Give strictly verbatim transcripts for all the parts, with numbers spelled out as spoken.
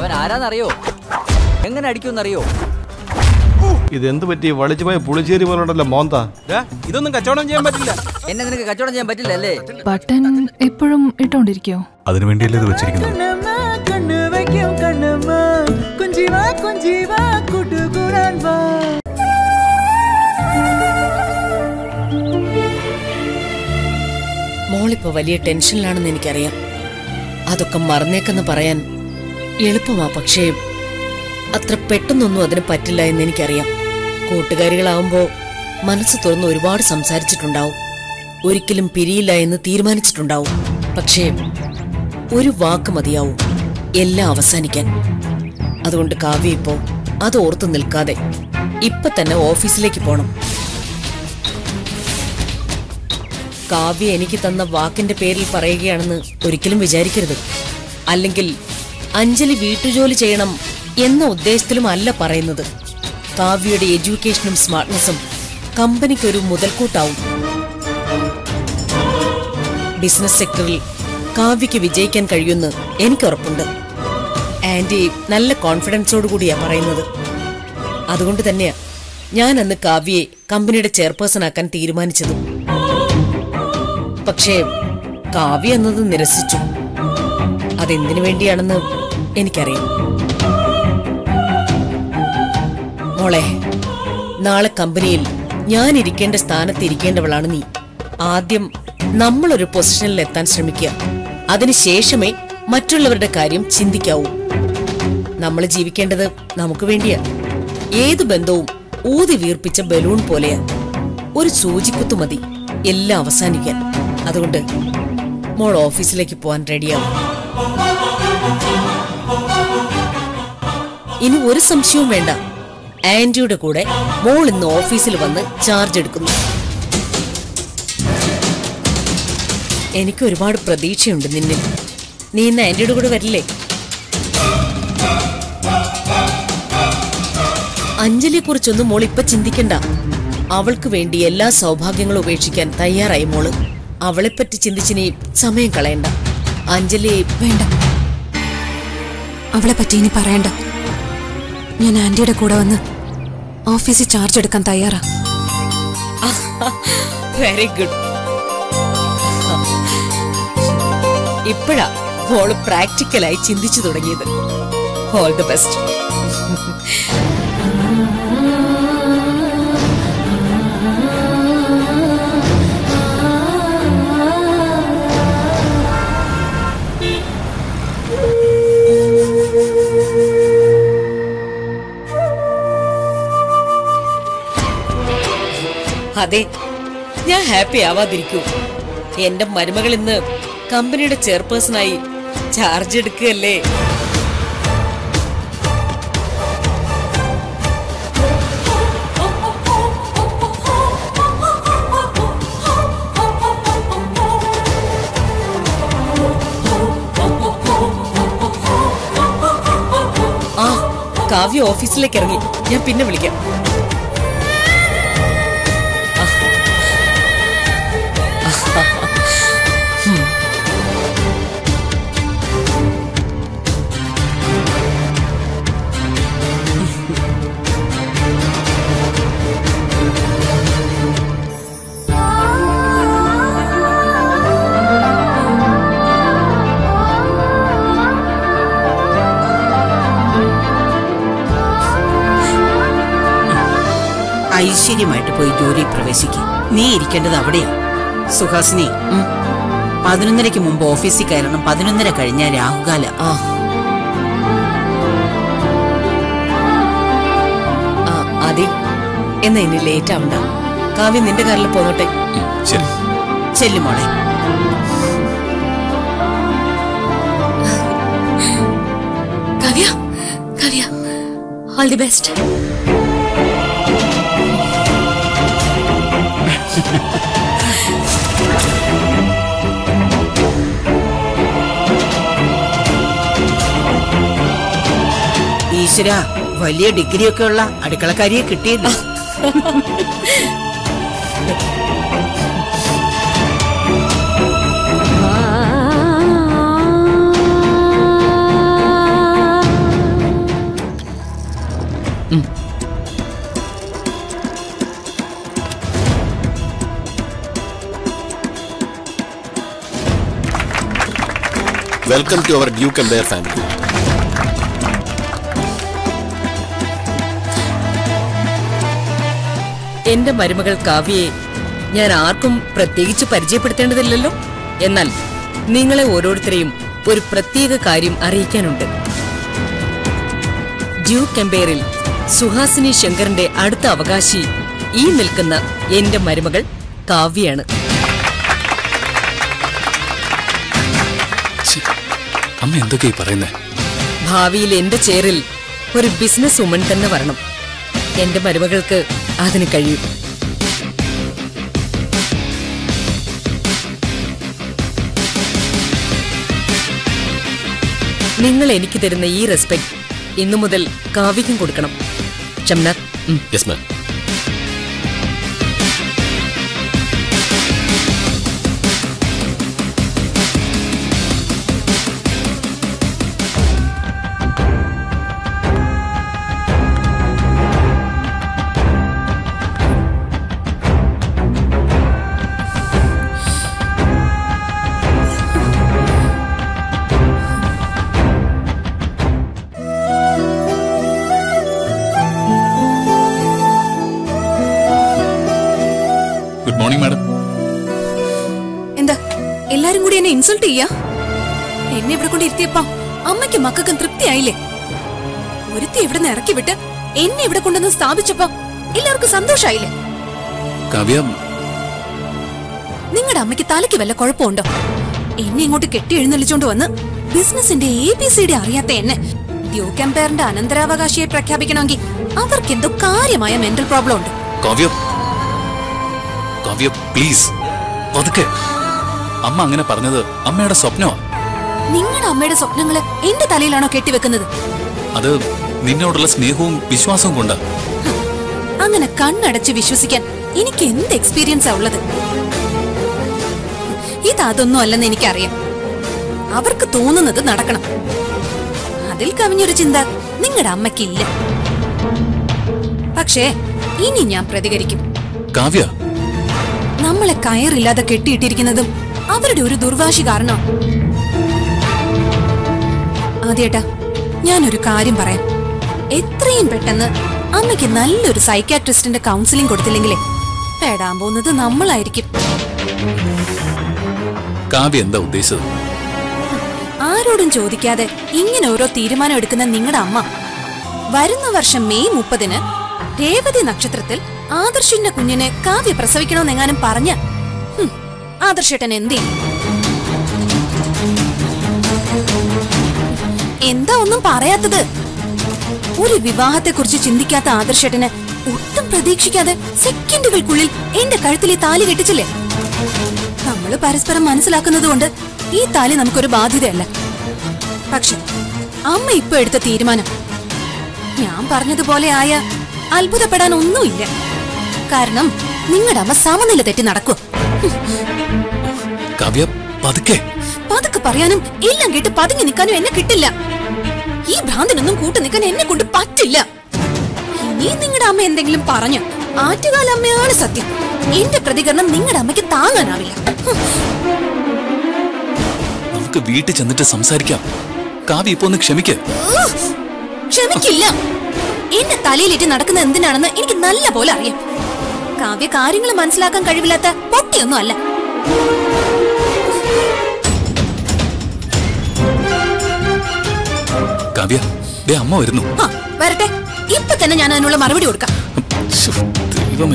അവൻ ആരാന്നറിയോ? എങ്ങനെ അടിക്കുമെന്നറിയോ? ഇതെന്ത് പറ്റി? വളിച്ചു പോയ പുളിശ്ശേരി പോലുണ്ടല്ലോ മോന്ത. ഇതൊന്നും കച്ചവടം ചെയ്യാൻ പറ്റില്ല. എന്നെ നിനക്ക് കച്ചവടം ചെയ്യാൻ പറ്റില്ല അല്ലേ? ബട്ടൺ എപ്പോഴും ഇട്ടോണ്ടിരിക്കോ? അതിനു വേണ്ടിയല്ലേ ഇത് വെച്ചിരിക്കുന്നത്. മോളിപ്പോ വലിയ ടെൻഷനിലാണെന്ന് എനിക്കറിയാം. അതൊക്കെ മറന്നേക്കെന്ന് പറയാൻ എളുപ്പമാ, പക്ഷേ അത്ര പെട്ടെന്നൊന്നും അതിന് പറ്റില്ല എന്ന് എനിക്കറിയാം. കൂട്ടുകാരികളാവുമ്പോ മനസ്സ് തുറന്ന് ഒരുപാട് സംസാരിച്ചിട്ടുണ്ടാവും, ഒരിക്കലും പിരിയില്ല എന്ന് തീരുമാനിച്ചിട്ടുണ്ടാവും. പക്ഷേ ഒരു വാക്ക് മതിയാവും എല്ലാം അവസാനിക്കാൻ. അതുകൊണ്ട് കാവ്യ ഇപ്പോ അത് ഓർത്തു നിൽക്കാതെ ഇപ്പൊ തന്നെ ഓഫീസിലേക്ക് പോണം. കാവ്യ എനിക്ക് തന്ന വാക്കിന്റെ പേരിൽ പറയുകയാണെന്ന് ഒരിക്കലും വിചാരിക്കരുത്. അല്ലെങ്കിൽ അഞ്ജലി വീട്ടുജോലി ചെയ്യണം എന്ന ഉദ്ദേശത്തിലും അല്ല പറയുന്നത്. കാവ്യയുടെ എഡ്യൂക്കേഷനും സ്മാർട്ട്നെസ്സും കമ്പനിക്കൊരു മുതൽക്കൂട്ടാവും. ബിസിനസ് സെക്ടറിൽ കാവ്യക്ക് വിജയിക്കാൻ കഴിയുമെന്ന് എനിക്ക് ഉറപ്പുണ്ട്. ആന്റി നല്ല കോൺഫിഡൻസോടുകൂടിയാ പറയുന്നത്. അതുകൊണ്ട് തന്നെയാ ഞാൻ അന്ന് കാവ്യയെ കമ്പനിയുടെ ചെയർപേഴ്സൺ ആക്കാൻ തീരുമാനിച്ചതും. പക്ഷേ കാവ്യ എന്നത് നിരസിച്ചു. അതെന്തിനു വേണ്ടിയാണെന്ന് എനിക്കറിയാം. മോളെ, നാളെ കമ്പനിയിൽ ഞാൻ ഇരിക്കേണ്ട സ്ഥാനത്ത് ഇരിക്കേണ്ടവളാണ് നീ. ആദ്യം നമ്മളൊരു പൊസിഷനിൽ എത്താൻ ശ്രമിക്കുക. അതിനുശേഷമേ മറ്റുള്ളവരുടെ കാര്യം ചിന്തിക്കാവൂ. നമ്മൾ ജീവിക്കേണ്ടത് നമുക്ക് വേണ്ടിയാ. ഏതു ബന്ധവും ഊതി വീർപ്പിച്ച ബലൂൺ പോലെയാ. ഒരു സൂചിക്കുത്തു മതി എല്ലാം അവസാനിക്കാൻ. അതുകൊണ്ട് മോൾ ഓഫീസിലേക്ക് പോവാൻ റെഡിയാവും. ഇനി ഒരു സംശയവും വേണ്ട. ആന്റിയുടെ കൂടെ മോൾ ഇന്ന് ഓഫീസിൽ വന്ന് ചാർജ് എടുക്കുന്നു. എനിക്ക് ഒരുപാട് പ്രതീക്ഷയുണ്ട് നിന്നിൽ. നീ ഇന്ന് ആന്റിയുടെ കൂടെ വരില്ലേ? അഞ്ജലിയെ കുറിച്ചൊന്നും മോൾ ഇപ്പൊ ചിന്തിക്കണ്ട. അവൾക്ക് വേണ്ടി എല്ലാ സൗഭാഗ്യങ്ങളും ഉപേക്ഷിക്കാൻ തയ്യാറായി മോള്. അവളെപ്പറ്റി ചിന്തിച്ചിനി സമയം കളയണ്ട. അഞ്ജലി വേണ്ട, അവളെ പറ്റി ഇനി പറയണ്ട. ഞാൻ ആന്റിയുടെ കൂടെ വന്ന് ഓഫീസിൽ ചാർജ് എടുക്കാൻ തയ്യാറാ. Very good. ഇപ്പോഴാ മോള് പ്രാക്ടിക്കലായി ചിന്തിച്ചു തുടങ്ങിയത്. All the best. അതെ, ഞാൻ ഹാപ്പി ആവാതിരിക്കൂ. എന്റെ മരുമകൾ ഇന്ന് കമ്പനിയുടെ ചെയർപേഴ്സണായി ചാർജ് എടുക്കുകയല്ലേ. ആ, കാവ്യ ഓഫീസിലേക്ക് ഇറങ്ങി. ഞാൻ പിന്നെ വിളിക്കാം. ഐശ്വര്യമായിട്ട് പോയി ജോലി പ്രവേശിക്കും. നീ ഇരിക്കേണ്ടത് അവിടെയാ. സുഹാസിനി, പതിനൊന്നരയ്ക്ക് മുമ്പ് ഓഫീസിൽ കയറണം. പതിനൊന്നര കഴിഞ്ഞാൽ രാഹുകാല. അതെ, എന്നാ ഇനി ലേറ്റ് ആവണ്ട. കാവ്യ നിന്റെ കാറിൽ പോന്നോട്ടെ. ചെല്ലുമോളെ. Kavya, Kavya, all the best. ഈശ്വര, വലിയ ഡിഗ്രിയൊക്കെ ഉള്ള അടുക്കളക്കാരിയെ കിട്ടിയില്ല. Welcome to our duke and family. എന്റെ മരുമകൾ കാവ്യയെ ഞാൻ ആർക്കും പ്രത്യേകിച്ച് പരിചയപ്പെടുത്തേണ്ടതില്ലല്ലോ. എന്നാൽ നിങ്ങളെ ഓരോരുത്തരെയും ഒരു പ്രത്യേക കാര്യം അറിയിക്കാനുണ്ട്. ഡ്യൂക്ക് എംപയറിൽ സുഹാസിനി ശങ്കറിന്റെ അടുത്ത അവകാശി ഈ നിൽക്കുന്ന എന്റെ മരുമകൾ കാവ്യയാണ്. അമ്മ എന്തൊക്കെയാ പറയുന്നേ? ഭാവിയിൽ എന്റെ ചെയറിൽ ഒരു ബിസിനസ് വുമൺ തന്നെ വരണം. എന്റെ മരുമകൾക്ക് അതിന് കഴിയും. നിങ്ങൾ എനിക്ക് തരുന്ന ഈ റെസ്പെക്ട് ഇന്നു മുതൽ കാവ്യക്കും കൊടുക്കണം. ഷംനാഥ്. Yes ma'am. എല്ലാരും കൂടി എന്നെ ഇൻസൾട്ട് ചെയ്യാ? എന്നെ ഇവിടെ കൊണ്ട് ഇരുത്തിയപ്പോ അമ്മയ്ക്ക് മക്കൾക്കും തൃപ്തിയായില്ലേ? ഒരുത്തി ഇവിടെ നിന്ന് ഇറക്കി വിട്ട് എന്നെ ഇവിടെ കൊണ്ടുവന്ന് സ്ഥാപിച്ചപ്പോ എല്ലാവർക്കും സന്തോഷായില്ലേ? നിങ്ങളുടെ അമ്മയ്ക്ക് തലയ്ക്ക് വല്ല കുഴപ്പമുണ്ടോ? എന്നെ ഇങ്ങോട്ട് കെട്ടി എഴുന്നള്ളിച്ചോണ്ട് വന്ന് ബിസിനസിന്റെ എ ബി സി ഡി അറിയാത്ത എന്നെ ഡ്യൂക്ക് എംപയറിന്റെ അനന്തരാവകാശിയെ പ്രഖ്യാപിക്കണമെങ്കിൽ അവർക്ക് എന്തോ കാര്യമായ മെന്റൽ പ്രോബ്ലം ഉണ്ട്. പ്ലീസ് പതുക്കെ. അമ്മ അങ്ങനെ പറഞ്ഞത് അമ്മയുടെ സ്വപ്നമാ. നിങ്ങളുടെ അമ്മയുടെ സ്വപ്നങ്ങള് എന്റെ തലയിലാണോ കെട്ടിവെക്കുന്നത്? അത് നിന്നോടുള്ള സ്നേഹവും വിശ്വാസവും കൊണ്ടാ. അങ്ങനെ കണ്ണടച്ച് വിശ്വസിക്കാൻ എനിക്ക് എന്ത് എക്സ്പീരിയൻസാ ഉള്ളത്? ഇതൊന്നും അല്ലെന്ന് എനിക്കറിയാം. അവർക്ക് തോന്നുന്നത് നടക്കണം. അതിൽ കവിഞ്ഞൊരു ചിന്ത നിങ്ങളുടെ അമ്മയ്ക്കില്ല. പക്ഷേ ഇനി ഞാൻ പ്രതികരിക്കും. കാവ്യ, നമ്മളെ കയറില്ലാതെ കെട്ടിയിട്ടിരിക്കുന്നതും അവരുടെ ഒരു ദുർവാശി കാരണം. ആദ്യേട്ടാ, ഞാനൊരു കാര്യം പറയാം. എത്രയും പെട്ടെന്ന് അമ്മയ്ക്ക് നല്ലൊരു സൈക്കാട്രിസ്റ്റിന്റെ കൗൺസിലിംഗ് കൊടുത്തില്ലെങ്കിലേ പേടാൻ പോകുന്നത് നമ്മളായിരിക്കും. കാവ്യ എന്താ ഉദ്ദേശിച്ചത്? ആരോടും ചോദിക്കാതെ ഇങ്ങനെ ഓരോ തീരുമാനം എടുക്കുന്ന നിങ്ങളുടെ അമ്മ വരുന്ന വർഷം മെയ് മുപ്പതിന് രേവതി നക്ഷത്രത്തിൽ ആദർശിന്റെ കുഞ്ഞിനെ കാവ്യ പ്രസവിക്കണമെന്നെങ്ങാനും പറഞ്ഞ ആദർശേട്ടൻ എന്ത് ചെയ്യും? എന്താ ഒന്നും പറയാത്തത്? ഒരു വിവാഹത്തെ കുറിച്ച് ചിന്തിക്കാത്ത ആദർശേട്ടന് ഒട്ടും പ്രതീക്ഷിക്കാതെ സെക്കൻഡുകൾക്കുള്ളിൽ എന്റെ കഴുത്തിൽ ഈ താലി കെട്ടിച്ചില്ലേ? നമ്മള് പരസ്പരം മനസ്സിലാക്കുന്നത് കൊണ്ട് ഈ താലി നമുക്കൊരു ബാധ്യതയല്ല. പക്ഷെ അമ്മ ഇപ്പൊ എടുത്ത തീരുമാനം ഞാൻ പറഞ്ഞതുപോലെ ആയ അത്ഭുതപ്പെടാൻ ഒന്നുമില്ല. കാരണം നിങ്ങളുടെ അമ്മ സമനില തെറ്റി നടക്കും. പതുക്കെ പറയാനും എല്ലാം കേട്ട് പതുങ്ങി നിൽക്കാനും എന്നെ കിട്ടില്ല. ഈ ഭ്രാന്തിനൊന്നും കൂട്ടു നിൽക്കാൻ എന്നെ കൊണ്ട് പറ്റില്ല. ഇനി നിങ്ങളുടെ അമ്മ എന്തെങ്കിലും പറഞ്ഞു ആറ്റുകാല അമ്മയാണ് സത്യം. എന്റെ പ്രതികരണം നിങ്ങളുടെ അമ്മയ്ക്ക് താങ്ങാനാവില്ല. നമുക്ക് വീട്ടിൽ ചെന്നിട്ട് സംസാരിക്കാം. കാവ്യ ഇപ്പൊ ഒന്ന് ക്ഷമിക്ക. ക്ഷമിക്കില്ല. എന്റെ തലയിലേറ്റ് നടക്കുന്നത് എന്തിനാണെന്ന് എനിക്ക് നല്ല പോലെ അറിയാം. കാവ്യ കാര്യങ്ങൾ മനസ്സിലാക്കാൻ കഴിവില്ലാത്ത പൊട്ടിയൊന്നും അല്ല. കാവ്യ, ദേ അമ്മ വരുന്നു. വരട്ടെ, ഇപ്പൊ തന്നെ ഞാൻ അതിനുള്ള മറുപടി കൊടുക്കാം. ദൈവമേ.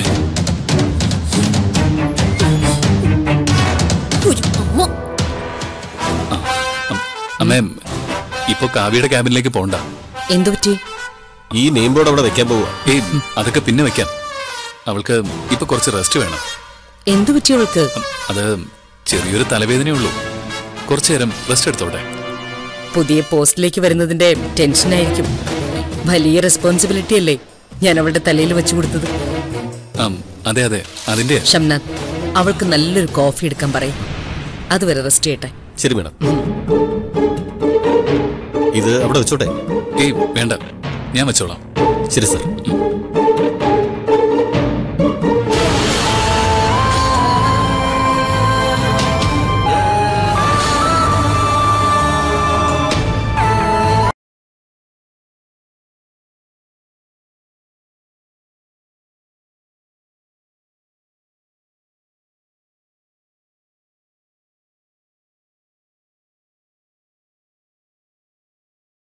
അമ്മേ, ഇപ്പൊ കാവ്യയുടെ ക്യാബിനിലേക്ക് പോണ്ട. എന്തു പറ്റി? ഈ നെയിം ബോർഡ് അവിടെ വെക്കാൻ പോവുക. ഏയ്, അതൊക്കെ പിന്നെ വെക്കാം. അവൾക്ക് ഇപ്പൊ കുറച്ച് റെസ്റ്റ് വേണം. എന്തു പറ്റി അവൾക്ക്? അത് ചെറിയൊരു തലവേദനയുള്ളൂ. കുറച്ചു നേരം റെസ്റ്റ് എടുത്തോട്ടെ. പുതിയ പോസ്റ്റിലേക്ക് വരുന്നതിന്റെ ടെൻഷനായിരിക്കും. വലിയ റെസ്പോൺസിബിലിറ്റി അല്ലേ ഞാൻ അവളുടെ തലയിൽ വെച്ചു കൊടുത്തത്. അതെ അതെ, അതിന്റെ. ഷംനാഥ്, അവൾക്ക് നല്ലൊരു കോഫി എടുക്കാൻ പറയും. അതുവരെ റെസ്റ്റ് ചെയ്യട്ടെ. ശരി മേഡം. ഇത് അവിടെ വെച്ചോട്ടെ? ഏയ് വേണ്ട, ഞാൻ വെച്ചോളാം. ശരി സർ.